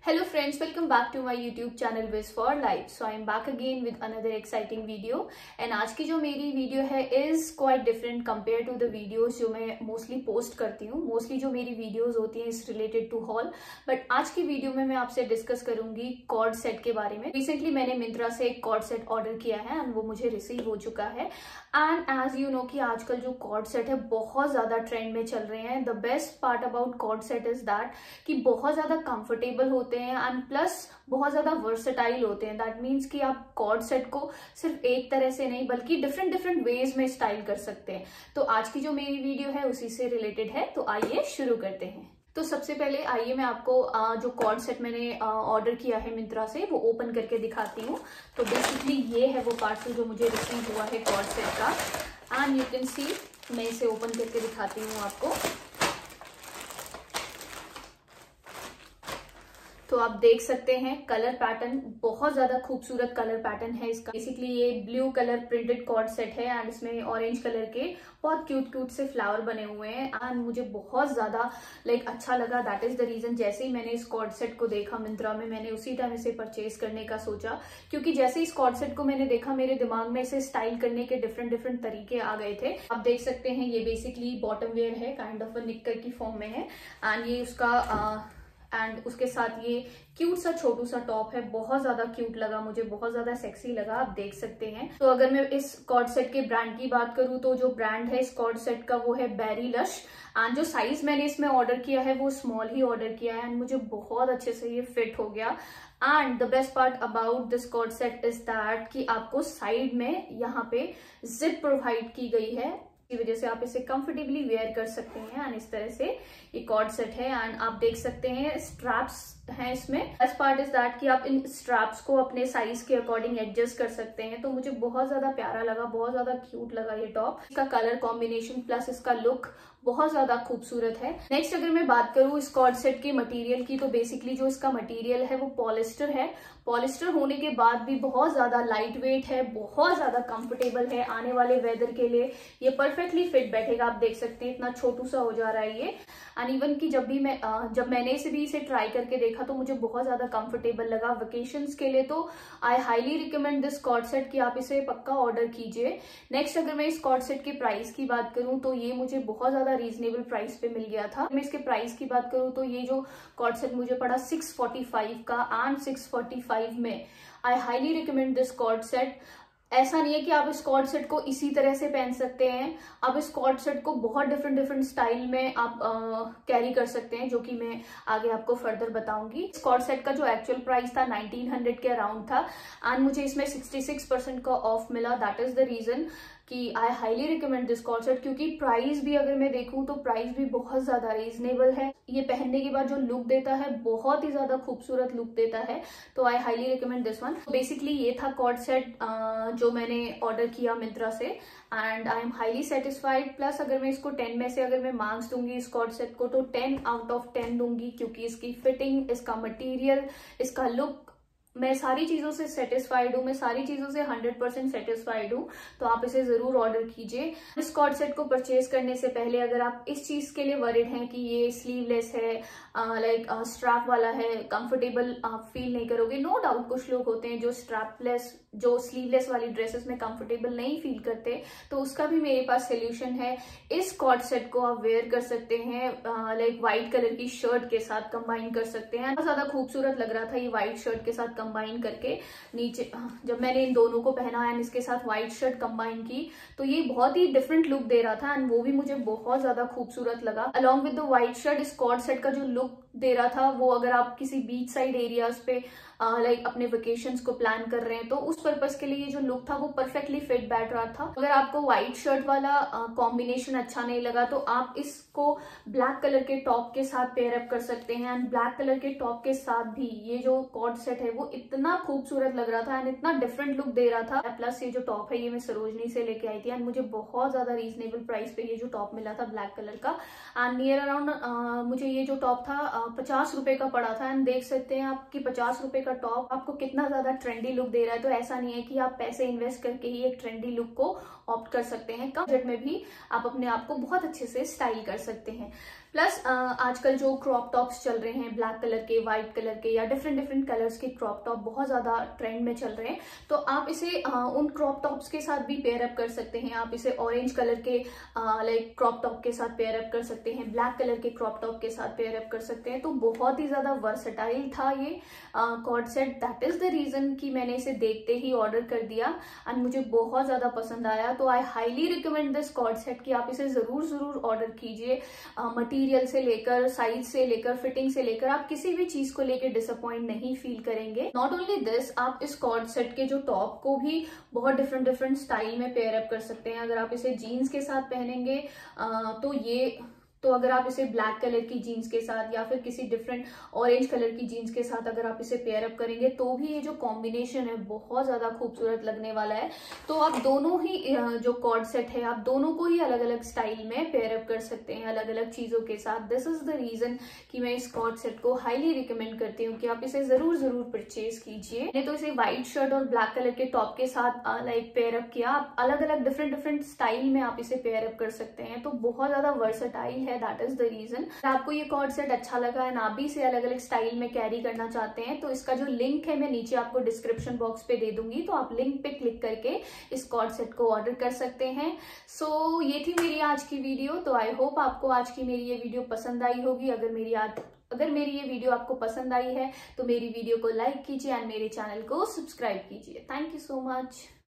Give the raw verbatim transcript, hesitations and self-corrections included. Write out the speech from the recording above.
Hello friends, welcome back to my YouTube channel Wiz for Life. So I am back again with another exciting video and आज की जो मेरी video है is quite different compared to the videos जो मैं mostly post करती हूँ. Mostly जो मेरी videos होती हैं is related to haul, but आज की वीडियो में मैं आपसे discuss करूंगी cord set के बारे में. Recently मैंने Myntra से एक cord set order किया है and वो मुझे receive हो चुका है. And as you know कि आजकल जो cord set है बहुत ज़्यादा trend में चल रहे हैं. The best part about cord set is that कि बहुत ज़्यादा comfortable होते हैं एंड प्लस बहुत ज्यादा वर्सेटाइल होते हैं. दैट मीन्स कि आप कॉर्ड सेट को सिर्फ एक तरह से नहीं बल्कि डिफरेंट डिफरेंट वेज में स्टाइल कर सकते हैं. तो आज की जो मेरी वीडियो है उसी से रिलेटेड है. तो आइए शुरू करते हैं. तो सबसे पहले आइए मैं आपको जो कॉर्ड सेट मैंने ऑर्डर किया है मिंत्रा से वो ओपन करके दिखाती हूँ. तो बेसिकली ये है वो पार्सल जो मुझे रिसीव हुआ है कॉर्ड सेट का एंड यू कैन सी. मैं इसे ओपन करके दिखाती हूँ आपको. तो आप देख सकते हैं कलर पैटर्न बहुत ज्यादा खूबसूरत कलर पैटर्न है इसका. बेसिकली ये blue colour printed coord set है एंड इसमें ऑरेंज कलर के बहुत क्यूट क्यूट से फ्लावर बने हुए हैं एंड मुझे बहुत ज्यादा लाइक अच्छा लगा. दैट इज द रीजन जैसे ही मैंने इस कॉर्ड सेट को देखा मिंत्रा में मैंने उसी टाइम इसे परचेज करने का सोचा, क्योंकि जैसे इस कॉर्ड सेट को मैंने देखा मेरे दिमाग में इसे स्टाइल करने के डिफरेंट डिफरेंट तरीके आ गए थे. आप देख सकते हैं ये बेसिकली बॉटम वेयर है, काइंड ऑफ अ निक्कर की फॉर्म में है एंड ये उसका एंड उसके साथ ये क्यूट सा छोटू सा टॉप है. बहुत ज्यादा क्यूट लगा मुझे, बहुत ज्यादा सेक्सी लगा. आप देख सकते हैं. तो अगर मैं इस कॉर्ड सेट के ब्रांड की बात करूं तो जो ब्रांड है इस कॉर्ड सेट का वो है बेरी लश एंड जो साइज मैंने इसमें ऑर्डर किया है वो स्मॉल ही ऑर्डर किया है एंड मुझे बहुत अच्छे से ये फिट हो गया. And the best part about this coord set is that कि आपको साइड में यहाँ पे जिप प्रोवाइड की गई है, की वजह से आप इसे कंफर्टेबली वेयर कर सकते हैं. एंड इस तरह से ये कॉर्ड सेट है एंड आप देख सकते हैं स्ट्रैप्स हैं इसमें. बेस्ट पार्ट इज दैट कि आप इन स्ट्रैप्स को अपने साइज के अकॉर्डिंग एडजस्ट कर सकते हैं. तो मुझे बहुत ज्यादा प्यारा लगा, बहुत ज्यादा क्यूट लगा ये टॉप. इसका कलर कॉम्बिनेशन प्लस इसका लुक बहुत ज्यादा खूबसूरत है. नेक्स्ट अगर मैं बात करूं इस कॉर्ड सेट के मटेरियल की तो बेसिकली जो इसका मटेरियल है वो पॉलिस्टर है. पॉलिस्टर होने के बाद भी बहुत ज्यादा लाइट वेट है, बहुत ज्यादा कंफर्टेबल है. आने वाले वेदर के लिए ये परफेक्टली फिट बैठेगा. आप देख सकते हैं इतना छोटू सा हो जा रहा है ये. एंड इवन की जब भी मैं जब मैंने इसे भी इसे ट्राई करके देखा तो मुझे बहुत ज्यादा कंफर्टेबल लगा. वेकेशंस के लिए तो I highly recommend this coord set कि आप इसे पक्का ऑर्डर कीजिए. नेक्स्ट अगर मैं इस कॉर्ड सेट के प्राइस की बात करूं तो ये मुझे बहुत ज्यादा रीजनेबल प्राइस पे मिल गया था. मैं इसके प्राइस की बात करूं तो ये जो कॉर्ड सेट मुझे पड़ा सिक्स फोर्टी फाइव का एंड सिक्स फोर्टी फाइव में I highly recommend this coord set. ऐसा नहीं है कि आप इस कॉर्ड सेट को इसी तरह से पहन सकते हैं, आप इस कॉर्ड सेट को बहुत डिफरेंट डिफरेंट स्टाइल में आप कैरी कर सकते हैं, जो कि मैं आगे आपको फर्दर बताऊंगी. इस कॉर्ड सेट का जो एक्चुअल प्राइस था नाइनटीन हंड्रेड के अराउंड था एंड मुझे इसमें सिक्सटी सिक्स परसेंट का ऑफ मिला. दैट इज द रीजन कि I highly recommend this coord set, क्योंकि प्राइस भी अगर मैं देखूं तो प्राइस भी बहुत ज्यादा रीजनेबल है. ये पहनने के बाद जो लुक देता है बहुत ही ज्यादा खूबसूरत लुक देता है. तो I highly recommend this one. Basically ये था कॉर्ड सेट जो मैंने ऑर्डर किया मिंत्रा से and I am highly satisfied. Plus अगर मैं इसको टेन में से अगर मैं मार्क्स दूंगी इस कॉर्ड सेट को तो टेन आउट ऑफ टेन दूंगी, क्योंकि इसकी फिटिंग, इसका मटीरियल, इसका लुक, मैं सारी चीजों से सेटिस्फाइड हूँ. मैं सारी चीजों से हंड्रेड परसेंट सेटिस्फाइड हूँ. तो आप इसे जरूर ऑर्डर कीजिए. इस कॉर्ड सेट को परचेज करने से पहले अगर आप इस चीज के लिए वरिड हैं कि ये स्लीवलेस है, लाइक स्ट्रैप वाला है, कंफर्टेबल आप फील नहीं करोगे. नो डाउट कुछ लोग होते हैं जो स्ट्रैपलेस, जो स्लीवलेस वाली ड्रेसेस में कंफर्टेबल नहीं फील करते, तो उसका भी मेरे पास सोल्यूशन है. इस कॉर्ड सेट को आप वेयर कर सकते हैं लाइक व्हाइट कलर की शर्ट के साथ कंबाइन कर सकते हैं. बहुत ज्यादा खूबसूरत लग रहा था ये व्हाइट शर्ट के साथ कंबाइन करके. नीचे जब मैंने इन दोनों को पहना एंड इसके साथ व्हाइट शर्ट कंबाइन की तो ये बहुत ही डिफरेंट लुक दे रहा था एंड वो भी मुझे बहुत ज्यादा खूबसूरत लगा. Along with the white shirt इस कॉर्ड सेट का जो लुक दे रहा था वो अगर आप किसी बीच साइड एरियाज पे लाइक uh, अपने वेकेशंस को प्लान कर रहे हैं तो उस पर्पस के लिए ये जो लुक था वो परफेक्टली फिट बैठ रहा था. अगर आपको व्हाइट शर्ट वाला कॉम्बिनेशन uh, अच्छा नहीं लगा तो आप इसको ब्लैक कलर के टॉप के साथ पेयर अप कर सकते हैं एंड ब्लैक कलर के टॉप के साथ भी ये जो कॉर्ड सेट है वो इतना खूबसूरत लग रहा था एंड इतना डिफरेंट लुक दे रहा था। प्लस ये जो टॉप है ये मैं सरोजनी से लेके आई थी एंड मुझे बहुत ज्यादा रीजनेबल प्राइस पे ये जो टॉप मिला था ब्लैक कलर का। एंड नियर अराउंड मुझे ये जो टॉप था पचास रुपए का पड़ा था। एंड देख सकते हैं आप कि पचास रुपए का टॉप आपको कितना ज्यादा ट्रेंडी लुक दे रहा है। तो ऐसा नहीं है कि आप पैसे इन्वेस्ट करके ही एक ट्रेंडी लुक को ऑप्ट कर सकते हैं, कम बजट में भी आप अपने आप को बहुत अच्छे से स्टाइल कर सकते हैं। प्लस आजकल जो क्रॉप टॉप्स चल रहे हैं ब्लैक कलर के, व्हाइट कलर के या डिफरेंट डिफरेंट कलर्स के क्रॉप टॉप बहुत ज्यादा ट्रेंड में चल रहे हैं। तो आप इसे आ, उन क्रॉप टॉप्स के साथ भी पेयर अप कर सकते हैं। आप इसे ऑरेंज कलर के लाइक क्रॉप टॉप के साथ पेयर अप कर सकते हैं, ब्लैक कलर के क्रॉप टॉप के साथ पेयर अप कर सकते हैं। तो बहुत ही ज्यादा वर्सेटाइल था ये coord set. That is the reason कि मैंने इसे देखते ही ऑर्डर कर दिया एंड मुझे बहुत ज्यादा पसंद आया। तो I highly recommend this coord set कि आप इसे जरूर जरूर ऑर्डर कीजिए। मटेरियल से लेकर, साइज से लेकर, फिटिंग से लेकर, आप किसी भी चीज को लेकर डिसअपॉइंट नहीं फील करेंगे। नॉट ओनली दिस, आप इस कॉर्ड सेट के जो टॉप को भी बहुत डिफरेंट डिफरेंट स्टाइल में पेयर अप कर सकते हैं। अगर आप इसे जीन्स के साथ पहनेंगे तो ये तो अगर आप इसे ब्लैक कलर की जीन्स के साथ या फिर किसी डिफरेंट ऑरेंज कलर की जीन्स के साथ अगर आप इसे पेयर अप करेंगे तो भी ये जो कॉम्बिनेशन है बहुत ज्यादा खूबसूरत लगने वाला है। तो आप दोनों ही जो कॉर्ड सेट है आप दोनों को ही अलग अलग स्टाइल में पेयर अप कर सकते हैं अलग अलग चीजों के साथ। दिस इज द रीजन कि मैं इस कॉर्ड सेट को हाईली रिकमेंड करती हूँ कि आप इसे जरूर जरूर परचेज कीजिए। मैंने तो इसे व्हाइट शर्ट और ब्लैक कलर के टॉप के साथ लाइक पेयर अप किया। आप अलग अलग डिफरेंट डिफरेंट स्टाइल में आप इसे पेयर अप कर सकते हैं। तो बहुत ज्यादा वर्सेटाइल है, दैट इज द रीजन। आपको ये कॉर्ड सेट अच्छा लगा है, आप भी इसे अलग अलग स्टाइल में कैरी करना चाहते हैं तो इसका जो लिंक है मैं नीचे आपको डिस्क्रिप्शन बॉक्स पे दे दूंगी। तो आप लिंक पे क्लिक करके इस कॉर्ड सेट को ऑर्डर कर सकते हैं। सो so, ये थी मेरी आज की वीडियो। तो आई होप आपको आज की मेरी ये वीडियो पसंद आई होगी। अगर मेरी आज अगर मेरी ये वीडियो आपको पसंद आई है तो मेरी वीडियो को लाइक कीजिए एंड मेरे चैनल को सब्सक्राइब कीजिए। Thank you so much.